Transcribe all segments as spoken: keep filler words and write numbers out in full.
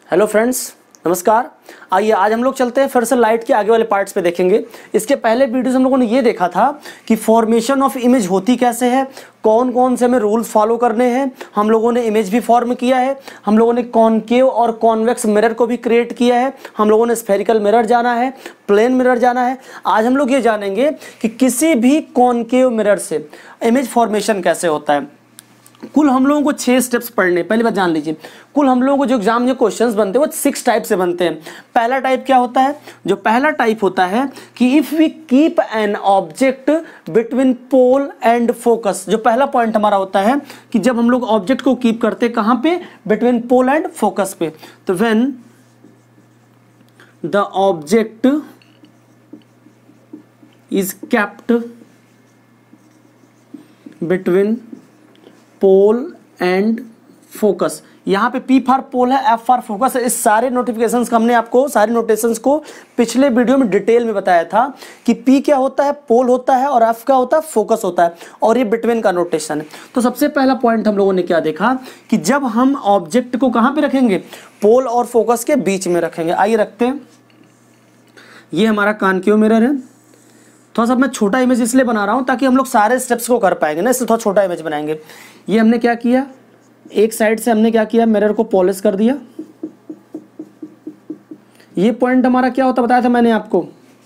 Hello friends, नमस्कार। आइए आज हम लोग चलते हैं फिर से लाइट के आगे वाले पार्ट्स पे देखेंगे। इसके पहले वीडियोस हम लोगों ने ये देखा था कि फॉर्मेशन ऑफ इमेज होती कैसे है, कौन कौन से हमें रूल्स फॉलो करने हैं। हम लोगों ने इमेज भी फॉर्म किया है, हम लोगों ने कॉनकेव और कॉन्वेक्स मिरर को भी क्रिएट किया है, हम लोगों ने स्फेरिकल मिरर जाना है, प्लेन मिरर जाना है। आज हम लोग ये जानेंगे कि किसी भी कॉनकेव मिरर से इमेज फॉर्मेशन कैसे होता है। कुल हम लोगों को छह स्टेप्स पढ़ने। पहली बात जान लीजिए, कुल हम लोगों को जो एग्जाम में क्वेश्चंस बनते हैं वो सिक्स टाइप से बनते हैं। पहला टाइप क्या होता है? जो पहला टाइप होता है कि if we keep an object between pole and focus. जो पहला पॉइंट हमारा होता है कि जब हम लोग ऑब्जेक्ट को कीप करते हैं कहां पे? बिटवीन पोल एंड फोकस पे। तो when the object is kept between pole and focus. यहां पे P फॉर पोल है, F फॉर फोकस है। इस सारे नोटिफिकेशंस का हमने आपको सारे नोटेशंस को पिछले वीडियो में डिटेल में बताया था कि P क्या होता है, पोल होता है, और F क्या होता है, फोकस होता है, और ये बिटवीन का नोटेशन है। तो सबसे पहला पॉइंट हम लोगों ने क्या देखा कि जब हम ऑब्जेक्ट को कहां पे रखेंगे? पोल और फोकस के बीच में रखेंगे। आइए रखते हैं। ये हमारा कॉनकेव मिरर है। थोड़ा सा मैं छोटा इमेज इसलिए बना रहा हूं ताकि हम लोग सारे स्टेप्स को कर पाएंगे ना, इसलिए थोड़ा छोटा इमेज बनाएंगे। ये हमने क्या किया, एक साइड से हमने क्या किया, मिरर को पॉलिश कर दिया। ये पॉइंट हमारा क्या होता बताया था मैंने आपको।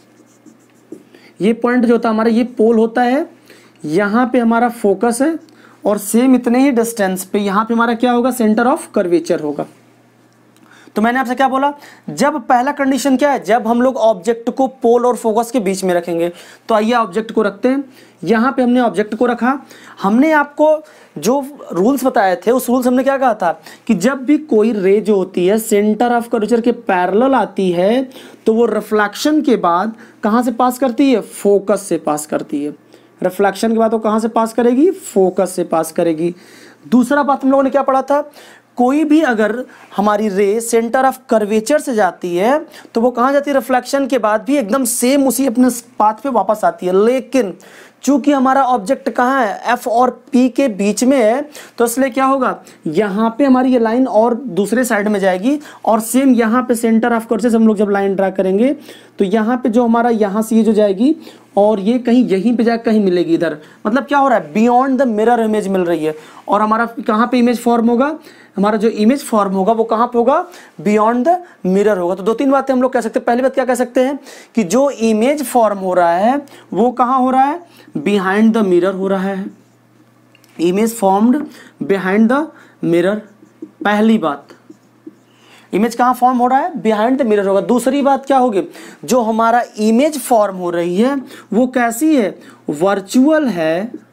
ये पॉइंट जो होता है हमारा, ये पोल होता है, यहां पे हमारा फोकस है, और सेम इतने ही डिस्टेंस पे यहां पे हमारा क्या होगा, सेंटर ऑफ कर्वेचर होगा। तो मैंने आपसे क्या बोला, जब पहला कंडीशन क्या है, जब हम लोग ऑब्जेक्ट को पोल और फोकस के बीच में रखेंगे। तो आइए ऑब्जेक्ट को रखते हैं। यहां पे हमने ऑब्जेक्ट को रखा। हमने आपको जो रूल्स बताए थे उस रूल्स हमने क्या कहा था कि जब भी कोई रे जो होती है सेंटर ऑफ कर्वेचर के पैरेलल आती है तो वो रिफ्लेक्शन के बाद कहां से पास करती है? फोकस से पास करती है। रिफ्लेक्शन के बाद वो कहां से पास करेगी? फोकस से पास करेगी। दूसरा बात हम लोगों ने क्या पढ़ा था, कोई भी अगर हमारी रे सेंटर ऑफ कर्वेचर से जाती है तो वो कहां जाती है? रिफ्लेक्शन के बाद भी एकदम सेम उसी अपने पाथ पे वापस आती है। लेकिन चूंकि हमारा ऑब्जेक्ट कहां है? एफ और पी के बीच में है, तो इसलिए क्या होगा, यहां पे हमारी ये लाइन और दूसरे साइड में जाएगी, और सेम यहां पे सेंटर ऑफ कर्वेचर से हम लोग जब लाइन ड्रा करेंगे तो यहां पे जो हमारा यहां से ये जो जाएगी और ये कहीं यहीं पे जाकर कहीं मिलेगी इधर। मतलब क्या हो रहा है, बियॉन्ड द मिरर इमेज मिल रही है। और हमारा कहां पे इमेज फॉर्म होगा? हमारा जो इमेज फॉर्म होगा वो कहां पे होगा? बियॉन्ड द मिरर होगा। तो दो तीन बातें हम लोग कह सकते हैं। पहली बात क्या कह सकते हैं कि जो इमेज फॉर्म हो रहा है वो कहां हो रहा है? बिहाइंड द मिरर हो रहा है। Image formed behind the mirror. पहली बात, इमेज कहां फॉर्म हो रहा है? बिहाइंड द मिरर होगा। दूसरी बात क्या होगी, जो हमारा इमेज फॉर्म हो रही है वो कैसी है? वर्चुअल है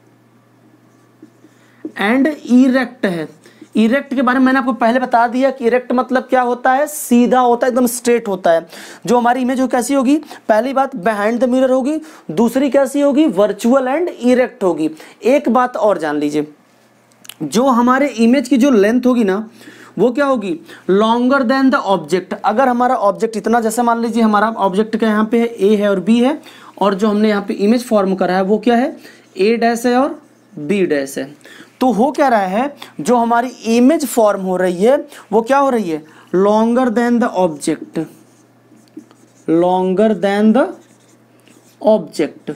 एंड इरेक्ट है। इरेक्ट के बारे में मैंने आपको पहले बता दिया कि इरेक्ट मतलब क्या होता है? सीधा होता है, एकदम स्ट्रेट होता है। जो हमारी इमेज हो कैसी होगी? पहली बात बिहाइंड द मिरर होगी, दूसरी कैसी होगी? वर्चुअल एंड इरेक्ट होगी। एक बात और जान लीजिए, जो हमारे इमेज की जो लेंथ होगी ना वो क्या होगी? Longer than the object. अगर हमारा ऑब्जेक्ट इतना, जैसे मान लीजिए हमारा ऑब्जेक्ट का यहाँ पे है ए है और बी है, और जो हमने यहाँ पे इमेज फॉर्म करा है वो क्या है? ए डैश है और बी डैश है। तो हो क्या रहा है, जो हमारी इमेज फॉर्म हो रही है वो क्या हो रही है? Longer than the object. Longer than the object.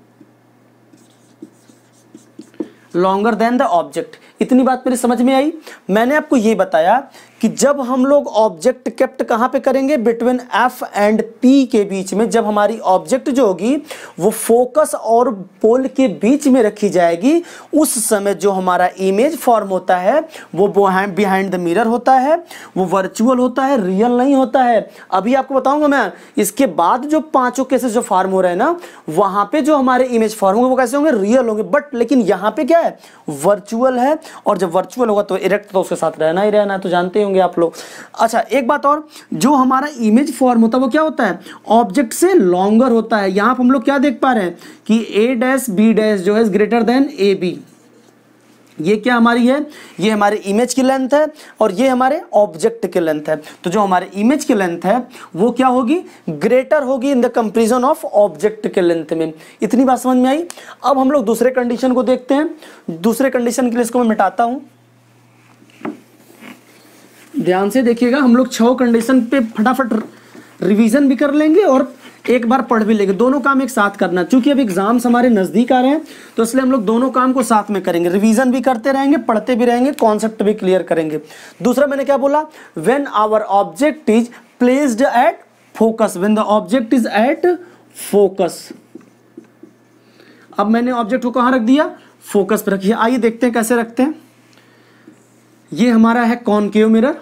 Longer than the object. इतनी बात मेरी समझ में आई। मैंने आपको ये बताया कि जब हम लोग ऑब्जेक्ट केप्ट कहां पे करेंगे? बिटवीन एफ एंड पी के बीच में। जब हमारी ऑब्जेक्ट जो होगी वो फोकस और पोल के बीच में रखी जाएगी, उस समय जो हमारा इमेज फॉर्म होता है वो बिहाइंड द मिरर होता है, वो वर्चुअल होता है, रियल नहीं होता है। अभी आपको बताऊंगा मैं। इसके बाद जो पांचों केसेस जो फॉर्म हो रहे हैं ना, वहां पे जो हमारे इमेज फॉर्म होंगे वो कैसे होंगे? रियल होंगे। बट लेकिन यहां पे क्या है? वर्चुअल है, और जब वर्चुअल होगा तो इरेक्ट तो उसके साथ रहना ही रहना है, तो जानते होंगे आप लोग। अच्छा, एक बात और, जो हमारा इमेज फॉर्म होता है वो क्या होता है? ऑब्जेक्ट से लॉन्गर होता है। यहां पर हम लोग क्या देख पा रहे हैं कि ए डैश बी डैश जो है ग्रेटर देन ए बी। ये क्या हमारी है? ये हमारे इमेज की लेंथ है, और ये हमारे ऑब्जेक्ट की लेंथ है। तो जो हमारे इमेज की लेंथ है वो क्या होगी? ग्रेटर होगी in the comparison of object के लेंथ में। इतनी बात समझ में आई। अब हम लोग दूसरे कंडीशन को देखते हैं। दूसरे कंडीशन के लिए इसको मैं मिटाता हूं। ध्यान से देखिएगा, हम लोग छह कंडीशन पे फटाफट रिवीजन भी कर लेंगे और एक बार पढ़ भी लेंगे। दोनों काम एक साथ करना, क्योंकि अब एग्जाम्स हमारे नजदीक आ रहे हैं तो इसलिए हम लोग दोनों काम को साथ में करेंगे, रिवीजन भी करते रहेंगे, पढ़ते भी रहेंगे, कॉन्सेप्ट भी क्लियर करेंगे। दूसरा मैंने क्या बोला, when our object is placed at focus, when the object is at focus. अब मैंने ऑब्जेक्ट को कहां रख दिया, फोकस पे रखिए। आइए देखते हैं कैसे रखते हैं। ये हमारा है कॉनकेव मिरर,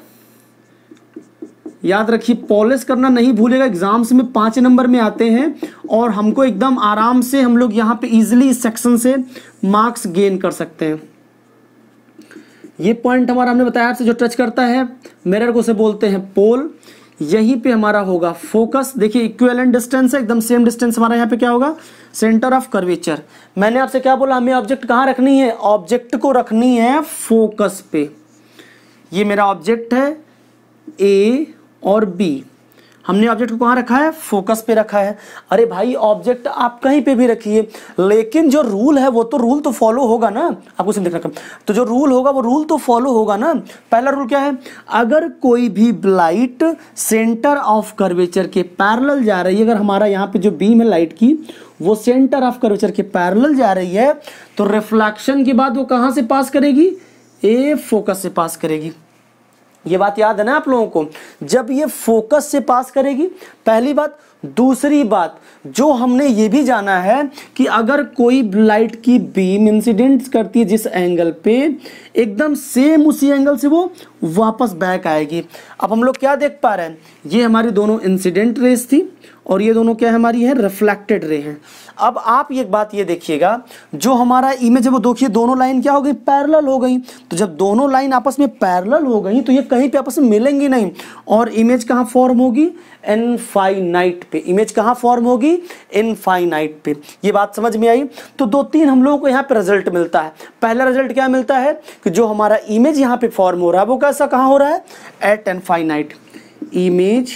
याद रखिए पॉलिश करना नहीं भूलेगा, एग्जाम्स में पांच नंबर में आते हैं और हमको एकदम आराम से हम लोग यहाँ पे इजीली इस सेक्शन से मार्क्स गेन कर सकते हैं। ये पॉइंट हमारा हमने बताया आपसे, जो टच करता है मिरर को उसे बोलते हैं पोल। यहीं पे हमारा होगा फोकस। देखिए इक्विवेलेंट डिस्टेंस है, एकदम सेम डिस्टेंस हमारा यहाँ पे क्या होगा, सेंटर ऑफ कर्वेचर। मैंने आपसे क्या बोला, हमें ऑब्जेक्ट कहाँ रखनी है, ऑब्जेक्ट को रखनी है फोकस पे। ये मेरा ऑब्जेक्ट है ए और बी, हमने ऑब्जेक्ट को कहाँ रखा है, फोकस पे रखा है। अरे भाई ऑब्जेक्ट आप कहीं पे भी रखिए, लेकिन जो रूल है वो तो रूल तो फॉलो होगा ना, आपको सिर्फ देखना। तो जो रूल होगा वो रूल तो फॉलो होगा ना। पहला रूल क्या है, अगर कोई भी लाइट सेंटर ऑफ कर्वेचर के पैरेलल जा रही है, अगर हमारा यहाँ पे जो बीम है लाइट की वो सेंटर ऑफ कर्वेचर के पैरेलल जा रही है, तो रिफ्लेक्शन के बाद वो कहाँ से पास करेगी, ए फोकस से पास करेगी। ये बात याद है ना आप लोगों को, जब ये फोकस से पास करेगी, पहली बात। दूसरी बात जो हमने ये भी जाना है कि अगर कोई लाइट की बीम इंसिडेंट करती है जिस एंगल पे, एकदम सेम उसी एंगल से वो वापस बैक आएगी। अब हम लोग क्या देख पा रहे हैं, ये हमारी दोनों इंसिडेंट रेस थी और ये दोनों क्या हमारी है, रिफ्लेक्टेड रे हैं। अब आप एक बात ये देखिएगा, जो हमारा इमेज है वो देखिए दोनों लाइन क्या हो गई, पैरेलल हो गई। तो जब दोनों लाइन आपस में पैरेलल हो गई तो ये कहीं पे आपस में मिलेंगी नहीं, और इमेज कहाँ फॉर्म होगी, इनफाइनाइट पे। इमेज कहाँ फॉर्म होगी, इनफाइनाइट पे। ये बात समझ में आई। तो दो तीन हम लोगों को यहाँ पे रिजल्ट मिलता है। पहला रिजल्ट क्या मिलता है कि जो हमारा इमेज यहाँ पे फॉर्म हो रहा है वो कैसा कहाँ हो रहा है, at infinite. Image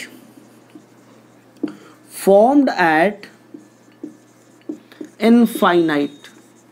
formed at infinite,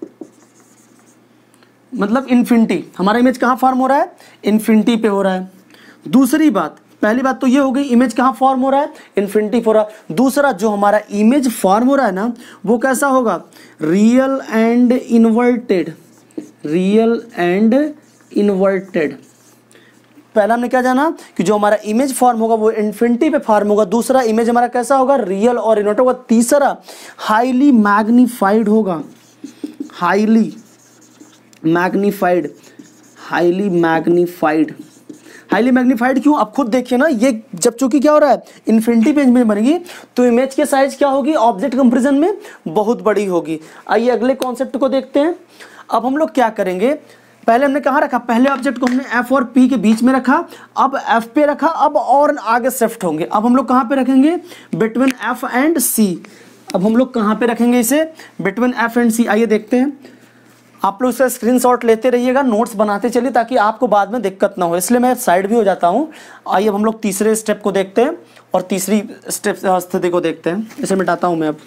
मतलब इन्फिनिटी। हमारा इमेज कहाँ फॉर्म हो रहा है, इन्फिनिटी पे हो रहा है। दूसरी बात, पहली बात तो ये हो गई इमेज कहाँ फॉर्म हो रहा है, इन्फिनिटी हो रहा है। दूसरा जो हमारा इमेज फॉर्म हो रहा है ना वो कैसा होगा, real and inverted, real and inverted. पहला हमने क्या जाना कि जो हमारा इमेज फॉर्म होगा वो इन्फिनिटी पे फॉर्म होगा। दूसरा इमेज हमारा कैसा होगा, रियल और इन्वर्टेड होगा। तीसरा हाईली मैग्नीफाइड होगा, highly magnified, highly magnified. Highly magnified क्यों, अब खुद देखिए ना, ये जब चूंकि क्या हो रहा है, इन्फिनिटी पे इमेज बनेगी तो इमेज के साइज क्या होगी, ऑब्जेक्ट कंपेरिजन में बहुत बड़ी होगी। आइए अगले कॉन्सेप्ट को देखते हैं। अब हम लोग क्या करेंगे, पहले हमने कहाँ रखा, पहले ऑब्जेक्ट को हमने एफ और पी के बीच में रखा, अब एफ पे रखा, अब और आगे शिफ्ट होंगे। अब हम लोग कहाँ पे रखेंगे, बिटवीन एफ एंड सी। अब हम लोग कहाँ पे रखेंगे इसे, बिटवीन एफ एंड सी। आइए देखते हैं। आप लोग इसका स्क्रीनशॉट लेते रहिएगा, नोट्स बनाते चलिए ताकि आपको बाद में दिक्कत ना हो, इसलिए मैं साइड भी हो जाता हूँ। आइए अब हम लोग तीसरे स्टेप को देखते हैं और तीसरी स्टेप स्थिति को देखते हैं। इसे मिटाता हूँ मैं। अब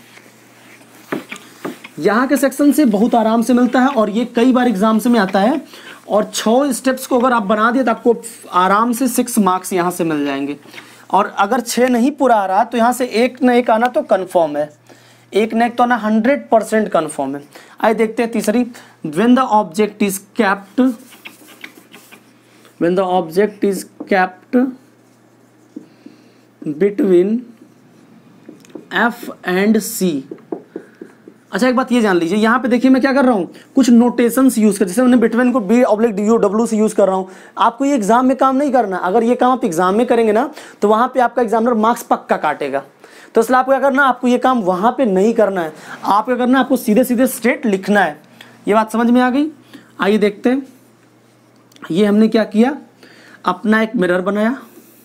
यहाँ के सेक्शन से बहुत आराम से मिलता है और ये कई बार एग्जाम्स में आता है, और छः स्टेप्स को अगर आप बना दिए तो आपको आराम से सिक्स मार्क्स यहाँ से मिल जाएंगे। और अगर छः नहीं पूरा आ रहा तो यहाँ से एक न एक आना तो कन्फर्म है, एक न एक तो आना हंड्रेड परसेंट कन्फर्म है। आइए देखते हैं तीसरी, when the object is kept, when the object is kept between F and C. अच्छा एक बात ये जान लीजिए, यहाँ पे देखिए मैं क्या कर रहा हूँ, कुछ नोटेशंस यूज कर, जैसे मैंने बिटवीन को B oblique D U W से यूज कर रहा हूँ। आपको ये एग्जाम में काम नहीं करना, अगर ये काम आप एग्जाम में करेंगे ना तो वहाँ पे आपका एग्जामिनर मार्क्स पक्का काटेगा। तो इसलिए आपको क्या करना, आपको ये काम वहाँ पे नहीं करना है, आप क्या करना है, आपको सीधे सीधे स्ट्रेट लिखना है। ये बात समझ में आ गई। आइए देखते हैं। ये हमने क्या किया, अपना एक मिरर बनाया,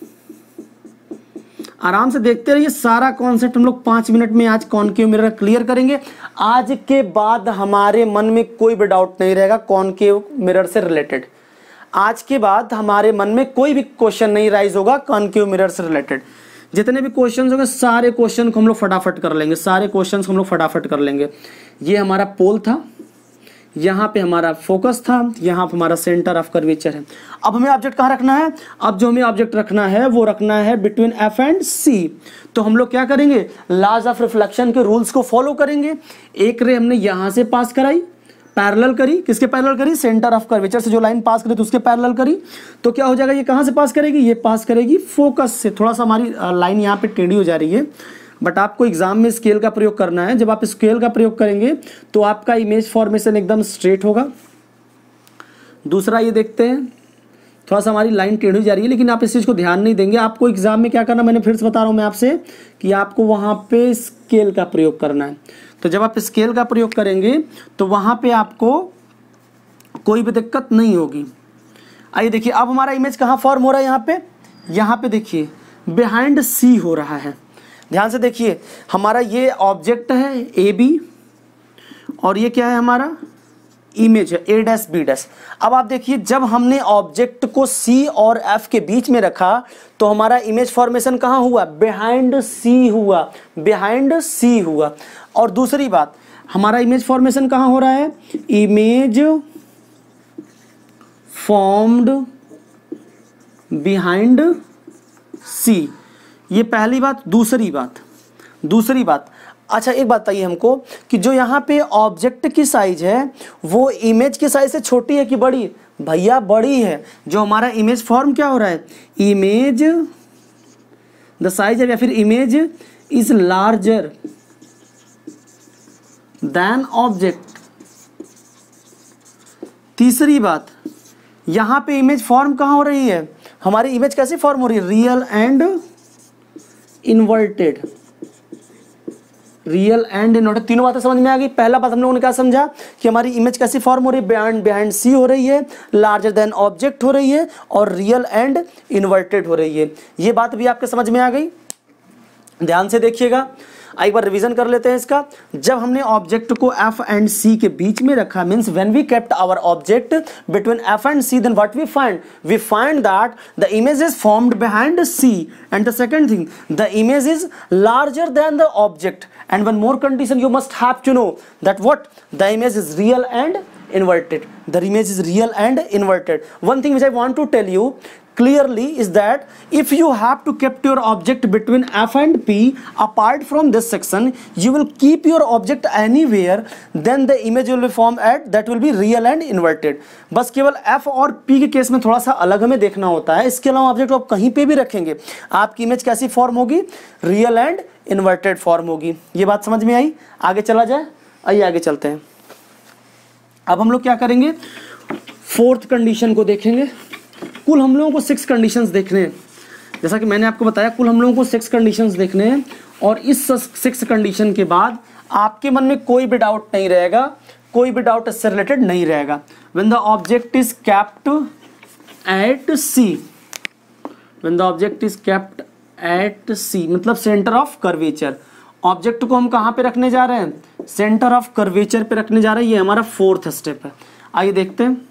आराम से देखते रहिए। सारा कॉन्सेप्ट हम लोग पाँच मिनट में आज कॉनकेव मिरर क्लियर करेंगे। आज के बाद हमारे मन में कोई भी डाउट नहीं रहेगा कॉनकेव मिरर से रिलेटेड। आज के बाद हमारे मन में कोई भी क्वेश्चन नहीं राइज होगा कॉनकेव मिरर से रिलेटेड। जितने भी क्वेश्चन होंगे सारे क्वेश्चन को हम लोग फटाफट कर लेंगे, सारे क्वेश्चन को हम लोग फटाफट कर लेंगे। ये हमारा पोल था, यहाँ पे हमारा फोकस था, यहाँ पे हमारा सेंटर ऑफ कर्वेचर है। अब हमें ऑब्जेक्ट कहाँ रखना है? अब जो हमें ऑब्जेक्ट रखना है वो रखना है बिटवीन एफ एंड सी। तो हम लोग क्या करेंगे? लॉज ऑफ रिफ्लेक्शन के रूल्स को फॉलो करेंगे। एक रे हमने यहाँ से पास कराई, पैरेलल करी, किसके पैरेलल करी? सेंटर ऑफ कर्वेचर से जो लाइन पास करी तो उसके पैरेलल करी। तो क्या हो जाएगा? ये कहाँ से पास करेगी? ये पास करेगी फोकस से। थोड़ा सा हमारी लाइन यहाँ पे टेढ़ी हो जा रही है, बट आपको एग्जाम में स्केल का प्रयोग करना है। जब आप स्केल का प्रयोग करेंगे तो आपका इमेज फॉर्मेशन एकदम स्ट्रेट होगा। दूसरा ये देखते हैं, थोड़ा सा हमारी लाइन टेढ़ी हो जा रही है, लेकिन आप इस चीज़ को ध्यान नहीं देंगे। आपको एग्जाम में क्या करना, मैंने फिर से बता रहा हूँ मैं आपसे कि आपको वहाँ पे स्केल का प्रयोग करना है। तो जब आप स्केल का प्रयोग करेंगे तो वहाँ पे आपको कोई भी दिक्कत नहीं होगी। आइए देखिए, अब हमारा इमेज कहाँ फॉर्म हो रहा है? यहाँ पे, यहाँ पे देखिए बिहाइंड सी हो रहा है। ध्यान से देखिए, हमारा ये ऑब्जेक्ट है ए बी और ये क्या है? हमारा इमेज है ए डैश बी डैश। अब आप देखिए, जब हमने ऑब्जेक्ट को सी और एफ के बीच में रखा तो हमारा इमेज फॉर्मेशन कहाँ हुआ? बिहाइंड सी हुआ, बिहाइंड सी हुआ। और दूसरी बात, हमारा इमेज फॉर्मेशन कहाँ हो रहा है? Image formed behind C. ये पहली बात। दूसरी बात, दूसरी बात अच्छा एक बात बताइए हमको कि जो यहाँ पे ऑब्जेक्ट की साइज है वो इमेज की साइज से छोटी है कि बड़ी? भैया बड़ी है। जो हमारा इमेज फॉर्म क्या हो रहा है? इमेज द साइज या फिर image is larger than object. तीसरी बात, यहाँ पे इमेज फॉर्म कहाँ हो रही है? हमारी इमेज कैसे फॉर्म हो रही है? Real and inverted, real and inverted. तीनों बातें समझ में आ गई। पहला बात हम लोगों ने क्या समझा कि हमारी इमेज कैसी फॉर्म हो रही है? बिहाइंड बिहाइंड सी हो रही है, लार्जर देन ऑब्जेक्ट हो रही है और रियल एंड इन्वर्टेड हो रही है। ये बात भी आपके समझ में आ गई। ध्यान से देखिएगा, एक बार रिवीजन कर लेते हैं इसका। जब हमने ऑब्जेक्ट को एफ एंड सी के बीच में रखा, means when we kept our object between F and C, then what we find? We find that the image is formed behind C and the second thing, the image is larger than the object. And one more condition you must have to know, that what? The image is real and inverted. The image is real and inverted. One thing which I want to tell you clearly is that if you have to keep your object between F and P apart from this section, you will keep your object anywhere, then the image will be formed at that will be real and inverted. बस केवल F और P के case में थोड़ा सा अलग हमें देखना होता है। इसके अलावा ऑब्जेक्ट आप कहीं पे भी रखेंगे, आपकी इमेज कैसी फॉर्म होगी? रियल एंड इन्वर्टेड फॉर्म होगी। ये बात समझ में आई? आगे चला जाए, आइए आगे चलते हैं। अब हम लोग क्या करेंगे? फोर्थ कंडीशन को देखेंगे। कुल हम लोगों को सिक्स कंडीशंस देखने हैं। जैसा कि मैंने आपको बताया, कुल हम लोगों को सिक्स कंडीशंस देखने हैं और इस सिक्स कंडीशन के बाद आपके मन में कोई भी डाउट नहीं रहेगा, कोई भी डाउट इससे रिलेटेड नहीं रहेगा। When the object is kept at C, when the object is kept at C मतलब सेंटर ऑफ कर्वेचर। ऑब्जेक्ट को हम कहाँ पे रखने जा रहे हैं? सेंटर ऑफ कर्वेचर पे रखने जा रहे हैं। ये हमारा फोर्थ स्टेप है। आइए देखते हैं।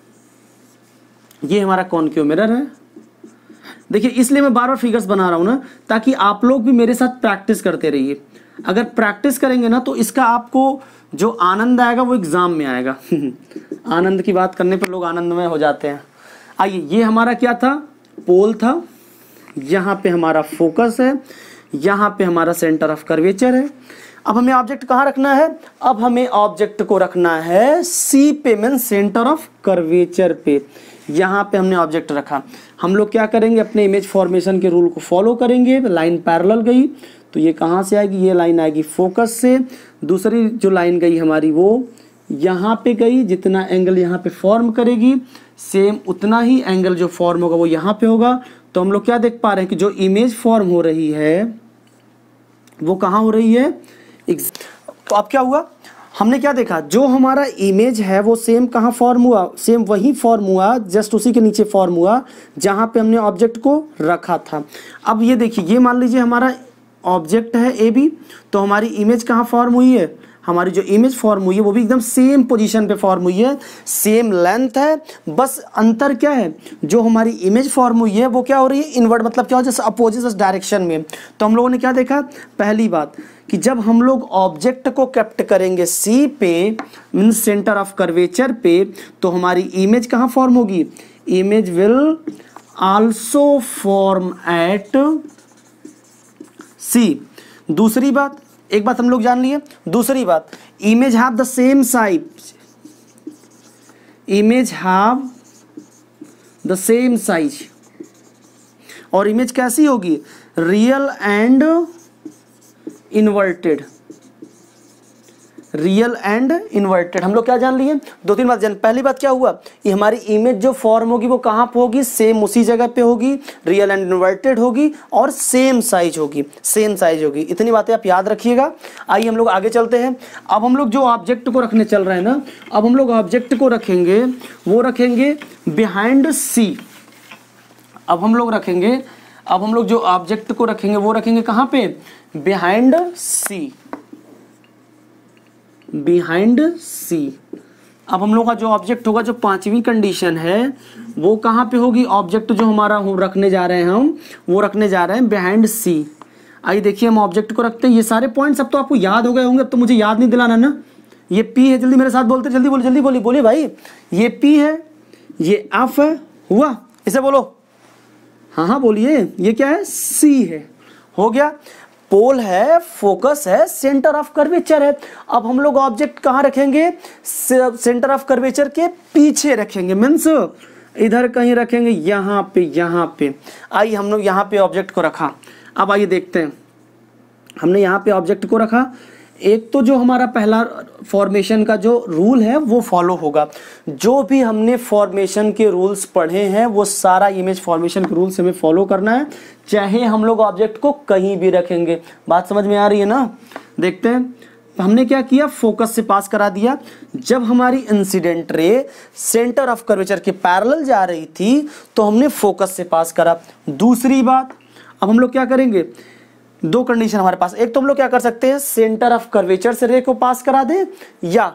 ये हमारा कॉनकेव मिरर है। देखिए, इसलिए मैं बार बार फिगर्स बना रहा हूं ना, ताकि आप लोग भी मेरे साथ प्रैक्टिस करते रहिए। अगर प्रैक्टिस करेंगे ना तो इसका आपको जो आनंद आएगा वो एग्जाम में आएगा। आनंद की बात करने पर लोग आनंदमय हो जाते हैं। आइए, ये हमारा क्या था? पोल था। यहाँ पे हमारा फोकस है, यहाँ पे हमारा सेंटर ऑफ कर्वेचर है। अब हमें ऑब्जेक्ट कहाँ रखना है? अब हमें ऑब्जेक्ट को रखना है सी पे, मीन सेंटर ऑफ कर्वेचर पे। यहाँ पे हमने ऑब्जेक्ट रखा। हम लोग क्या करेंगे? अपने इमेज फॉर्मेशन के रूल को फॉलो करेंगे। लाइन पैरेलल गई तो ये कहाँ से आएगी? ये लाइन आएगी फोकस से। दूसरी जो लाइन गई हमारी वो यहाँ पे गई। जितना एंगल यहाँ पे फॉर्म करेगी, सेम उतना ही एंगल जो फॉर्म होगा वो यहाँ पे होगा। तो हम लोग क्या देख पा रहे हैं कि जो इमेज फॉर्म हो रही है वो कहाँ हो रही है? तो अब क्या हुआ? हमने क्या देखा? जो हमारा इमेज है वो सेम कहाँ फॉर्म हुआ? सेम वही फॉर्म हुआ, जस्ट उसी के नीचे फॉर्म हुआ जहाँ पे हमने ऑब्जेक्ट को रखा था। अब ये देखिए, ये मान लीजिए हमारा ऑब्जेक्ट है ए बी, तो हमारी इमेज कहाँ फॉर्म हुई है? हमारी जो इमेज फॉर्म हुई है वो भी एकदम सेम पोजीशन पे फॉर्म हुई है, सेम लेंथ है, बस अंतर क्या है, जो हमारी इमेज फॉर्म हुई है वो क्या हो रही है, इनवर्ट, मतलब क्या हो, जैसे अपोजिट डायरेक्शन में। तो हम लोगों ने क्या देखा, पहली बात कि जब हम लोग ऑब्जेक्ट को कैप्ट करेंगे सी पे, मीन सेंटर ऑफ कर्वेचर पे, तो हमारी इमेज कहाँ फॉर्म होगी, image will also form at C. दूसरी बात, एक बात हम लोग जान लिए, दूसरी बात, image have the same size, image have the same size, और इमेज कैसी होगी, real and inverted, real and inverted. हम लोग क्या जान लिए, दो तीन बात जान। पहली बात क्या हुआ, ये हमारी इमेज जो फॉर्म होगी वो कहाँ पे होगी, सेम उसी जगह पे होगी, रियल एंड इन्वर्टेड होगी और सेम साइज होगी, सेम साइज होगी। इतनी बातें आप याद रखिएगा। आइए हम लोग आगे चलते हैं। अब हम लोग जो ऑब्जेक्ट को रखने चल रहे हैं ना, अब हम लोग ऑब्जेक्ट को रखेंगे, वो रखेंगे बिहाइंड सी। अब हम लोग रखेंगे, अब हम लोग जो ऑब्जेक्ट को रखेंगे वो रखेंगे कहाँ पे, बिहाइंड सी, बिहाइंड सी। अब हम लोग का जो ऑब्जेक्ट होगा, जो पांचवी कंडीशन है वो कहाँ पे होगी, ऑब्जेक्ट जो हमारा हम रखने जा रहे हैं, हम वो रखने जा रहे हैं बिहाइंड सी। आइए देखिए हम ऑब्जेक्ट को रखते हैं। ये सारे पॉइंट्स अब तो आपको याद हो गए होंगे, अब तो मुझे याद नहीं दिलाना ना। ये पी है, जल्दी मेरे साथ बोलते, जल्दी बोलिए, जल्दी बोलिए, बोलिए भाई। ये पी है, ये एफ है, हुआ, इसे बोलो, हाँ हाँ बोलिए। ये क्या है, सी है, हो गया। पोल है, फोकस है, सेंटर ऑफ कर्वेचर है। अब हम लोग ऑब्जेक्ट कहाँ रखेंगे, सेंटर ऑफ कर्वेचर के पीछे रखेंगे, मीन्स इधर कहीं रखेंगे, यहाँ पे, यहाँ पे। आइए हम लोग यहाँ पे ऑब्जेक्ट को रखा। अब आइए देखते हैं, हमने यहाँ पे ऑब्जेक्ट को रखा। एक तो जो हमारा पहला फॉर्मेशन का जो रूल है वो फॉलो होगा। जो भी हमने फॉर्मेशन के रूल्स पढ़े हैं वो सारा इमेज फॉर्मेशन के रूल्स हमें फॉलो करना है, चाहे हम लोग ऑब्जेक्ट को कहीं भी रखेंगे। बात समझ में आ रही है ना। देखते हैं हमने क्या किया, फोकस से पास करा दिया। जब हमारी incident ray centre of curvature के पैरेलल जा रही थी तो हमने फोकस से पास करा। दूसरी बात, अब हम लोग क्या करेंगे, दो कंडीशन हमारे पास, एक तो हम लोग क्या कर सकते हैं, सेंटर ऑफ कर्वेचर से रे को पास करा दे, या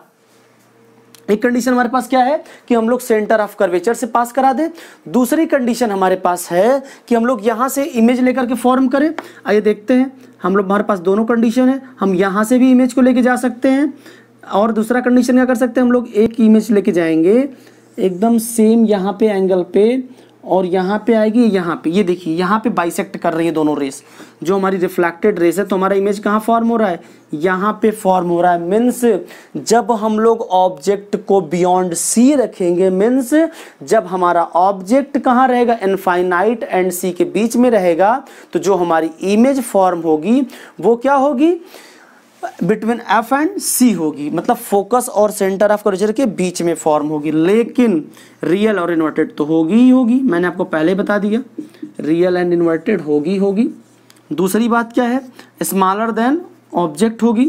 एक कंडीशन हमारे पास क्या है कि हम लोग सेंटर ऑफ कर्वेचर से पास करा दे। दूसरी कंडीशन हमारे पास है कि हम लोग यहां से इमेज लेकर के फॉर्म करें। आइए देखते हैं, हम लोग, हमारे पास दोनों कंडीशन है, हम यहां से भी इमेज को लेके जा सकते हैं, और दूसरा कंडीशन क्या कर सकते हैं, हम लोग एक इमेज लेके जाएंगे एकदम सेम यहाँ पे एंगल पे, और यहाँ पे आएगी, यहाँ पे, ये देखिए यहाँ पे बाइसेक्ट कर रही है दोनों रेस, जो हमारी रिफ्लेक्टेड रेस है। तो हमारा इमेज कहाँ फॉर्म हो रहा है, यहाँ पे फॉर्म हो रहा है। मीन्स जब हम लोग ऑब्जेक्ट को बियॉन्ड सी रखेंगे, मीन्स जब हमारा ऑब्जेक्ट कहाँ रहेगा, इनफाइनाइट एंड सी के बीच में रहेगा, तो जो हमारी इमेज फॉर्म होगी वो क्या होगी, बिटवीन एफ एंड सी होगी, मतलब फोकस और सेंटर ऑफ कर्वेचर के बीच में फॉर्म होगी। लेकिन रियल और इन्वर्टेड तो होगी ही होगी, मैंने आपको पहले बता दिया, रियल एंड इन्वर्टेड होगी होगी। दूसरी बात क्या है, स्मॉलर देन ऑब्जेक्ट होगी,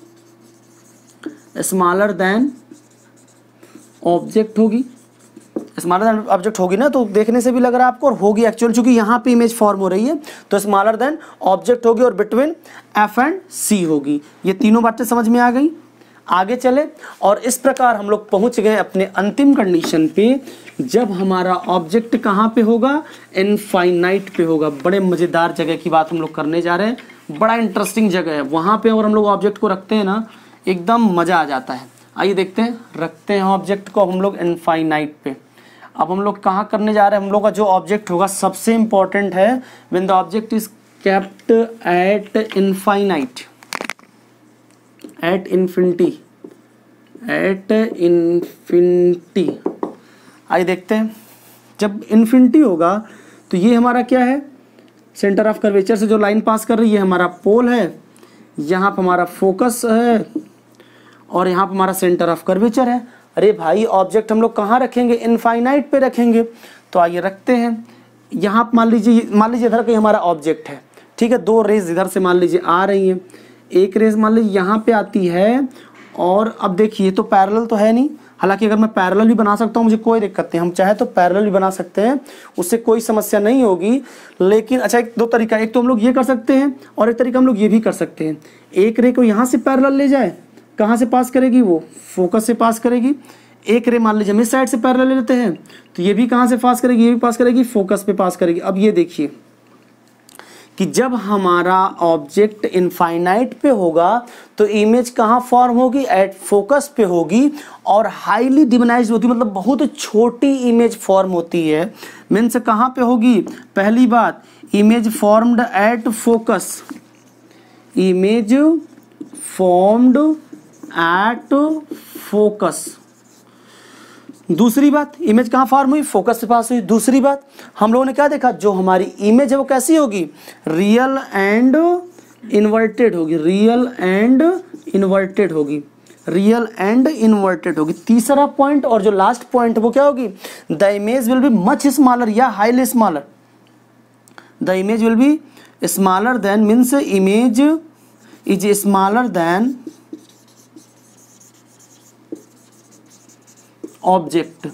स्मॉलर देन ऑब्जेक्ट होगी, स्मॉलर देन ऑब्जेक्ट होगी ना, तो देखने से भी लग रहा है आपको, और होगी एक्चुअल, चूंकि यहाँ पे इमेज फॉर्म हो रही है तो स्मॉलर देन ऑब्जेक्ट होगी, और बिटवीन एफ एंड सी होगी। ये तीनों बातें समझ में आ गई। आगे चले, और इस प्रकार हम लोग पहुंच गए अपने अंतिम कंडीशन पे, जब हमारा ऑब्जेक्ट कहाँ पे होगा, इनफाइनाइट पे होगा। बड़े मजेदार जगह की बात हम लोग करने जा रहे हैं, बड़ा इंटरेस्टिंग जगह है। वहां पे और हम लोग ऑब्जेक्ट को रखते हैं ना, एकदम मजा आ जाता है। आइए देखते हैं, रखते हैं ऑब्जेक्ट को हम लोग इनफाइनाइट पे। अब हम लोग कहाँ करने जा रहे हैं, हम लोग का जो ऑब्जेक्ट होगा सबसे इंपॉर्टेंट है, when the object is kept at infinite, at infinity, at infinity. आइए देखते हैं, जब इन्फिनिटी होगा तो ये हमारा क्या है, सेंटर ऑफ कर्वेचर से जो लाइन पास कर रही है हमारा पोल है, यहाँ पर हमारा फोकस है, और यहाँ पर हमारा सेंटर ऑफ कर्वेचर है। अरे भाई ऑब्जेक्ट हम लोग कहाँ रखेंगे, इनफाइनाइट पे रखेंगे। तो आइए रखते हैं, यहाँ मान लीजिए, मान लीजिए इधर कहीं हमारा ऑब्जेक्ट है, ठीक है, दो रेज इधर से मान लीजिए आ रही हैं, एक रेज मान लीजिए यहाँ पे आती है, और अब देखिए तो पैरेलल तो है नहीं, हालांकि अगर मैं पैरेलल भी बना सकता हूँ मुझे कोई दिक्कत नहीं, हम चाहे तो पैरेलल भी बना सकते हैं, उससे कोई समस्या नहीं होगी। लेकिन अच्छा, एक दो तरीका, एक तो हम लोग ये कर सकते हैं और एक तरीका हम लोग ये भी कर सकते हैं, एक रे को यहाँ से पैरेलल ले जाए कहाँ से पास करेगी, वो फोकस से पास करेगी। एक रे मान लीजिए हम इस साइड से पैरेलल ले लेते हैं, तो ये भी कहाँ से पास करेगी, ये भी पास करेगी, फोकस पे पास करेगी। अब ये देखिए कि जब हमारा ऑब्जेक्ट इनफाइनाइट पे होगा तो इमेज कहाँ फॉर्म होगी, एट फोकस पे होगी, और हाईली डिमनाइज्ड होती है, मतलब बहुत छोटी इमेज फॉर्म होती है। मीन्स कहाँ पे होगी, पहली बात image formed at focus, image formed at focus. दूसरी बात, इमेज कहाँ फॉर्म हुई, फोकस से पास हुई। दूसरी बात, हम लोगों ने क्या देखा, जो हमारी इमेज है वो कैसी होगी, रियल एंड इन्वर्टेड होगी, रियल एंड इन्वर्टेड होगी, रियल एंड इन्वर्टेड होगी। तीसरा पॉइंट और जो लास्ट पॉइंट वो क्या होगी, the image will be much smaller या highly smaller, the image will be smaller than, means image is smaller than object,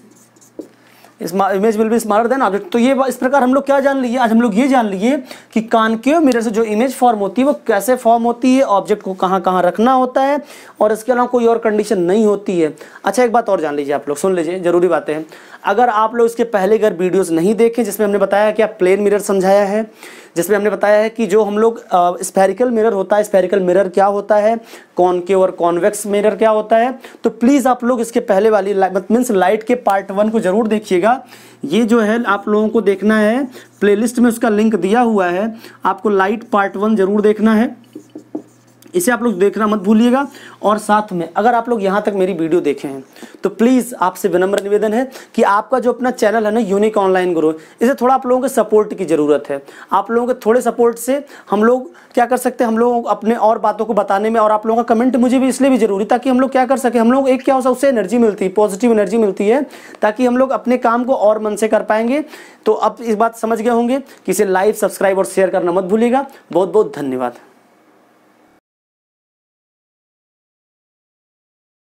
image will be smaller than object. तो ये इस प्रकार हम लोग क्या जान लिए, आज हम लोग ये जान लिए कि कॉनकेव मिरर से जो इमेज फॉर्म होती है वो कैसे फॉर्म होती है, ऑब्जेक्ट को कहाँ कहाँ रखना होता है, और इसके अलावा कोई और कंडीशन नहीं होती है। अच्छा एक बात और जान लीजिए आप लोग, सुन लीजिए, जरूरी बातें हैं। अगर आप लोग इसके पहले अगर वीडियोस नहीं देखें जिसमें हमने बताया कि आप प्लेन मिरर समझाया है, जिसमें हमने बताया है कि जो हम लोग स्फेरिकल मिरर होता है, स्फेरिकल मिरर क्या होता है, कॉनकेव और कॉन्वेक्स मिरर क्या होता है, तो प्लीज़ आप लोग इसके पहले वाली मीन्स लाइट के पार्ट वन को जरूर देखिएगा। ये जो है आप लोगों को देखना है, प्लेलिस्ट में उसका लिंक दिया हुआ है, आपको लाइट पार्ट वन जरूर देखना है, इसे आप लोग देखना मत भूलिएगा। और साथ में अगर आप लोग यहाँ तक मेरी वीडियो देखे हैं तो प्लीज़ आपसे विनम्र निवेदन है कि आपका जो अपना चैनल है ना यूनिक ऑनलाइन गुरु, इसे थोड़ा आप लोगों के सपोर्ट की ज़रूरत है। आप लोगों के थोड़े सपोर्ट से हम लोग क्या कर सकते हैं, हम लोग अपने और बातों को बताने में, और आप लोगों का कमेंट मुझे भी इसलिए भी जरूरी, ताकि हम लोग क्या कर सके, हम लोग एक क्या हो उससे एनर्जी मिलती है, पॉजिटिव एनर्जी मिलती है, ताकि हम लोग अपने काम को और मन से कर पाएंगे। तो अब इस बात समझ गए होंगे कि इसे लाइक, सब्सक्राइब और शेयर करना मत भूलिएगा। बहुत बहुत धन्यवाद।